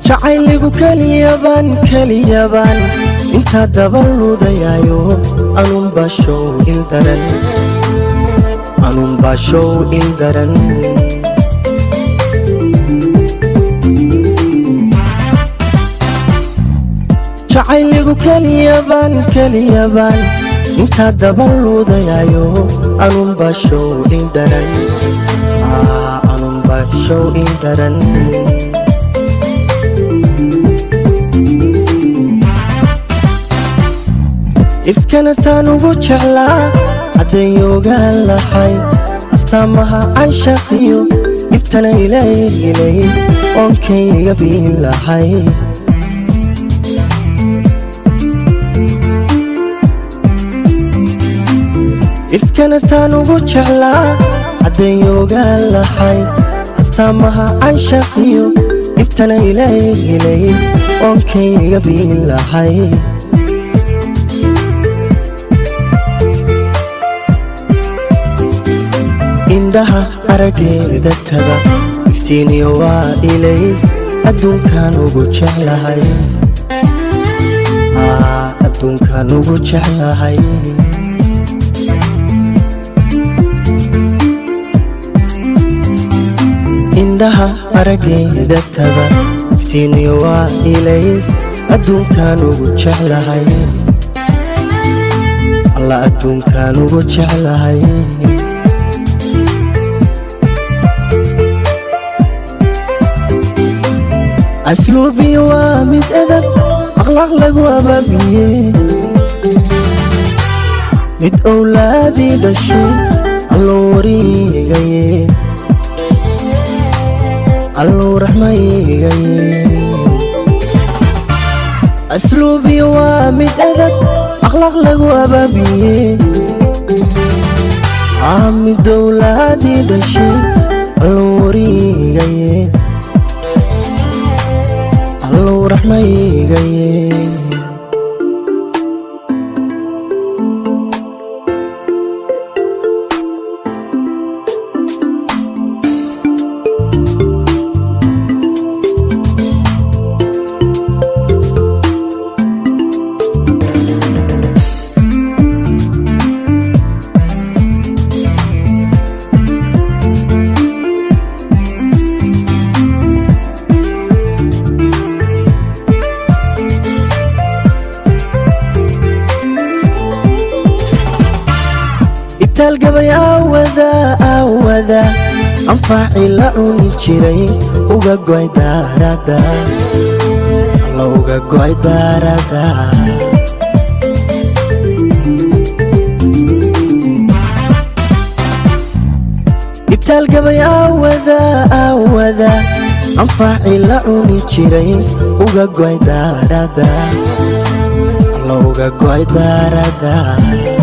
jacayligu kaliyaban inta dabaludayayo anun bashow ildaran jacayligu kaliyaban inta dabaludayayo anun bashow ildaran ifkana taan ugu jeclaa haddayoogaan lahay astaamaha canshaqiyo ibtana ilaylay oonkayga biin lahay ifkana taan ugu jeclaa haddayoogaan lahay astaamaha canshaqiyo ibtana ilaylay oonkayga biin lahay indhaha arageeda taga iftiiniyo waa ilays adduunkan ugu jeclahay indhaha arageeda taga iftiiniyo waa ilays adduunkan ugu jeclahay alla adduunkan ugu jeclahay asluubi waa mid edab akhlaaq lagu abaabiye mid owlaadii dhashay alluu warigaye alluu raxmaygaye asluubi waa mid edab akhlaaq lagu abaabiye mid owlaadii dhashay alluu warigaye alluu raxmaygaye talgabay awada anfaaci la cuni jiray uga goy daarada alla uga goy daarada talgabay awada anfaaci la cuni jiray uga goy daarada alla uga goy daarada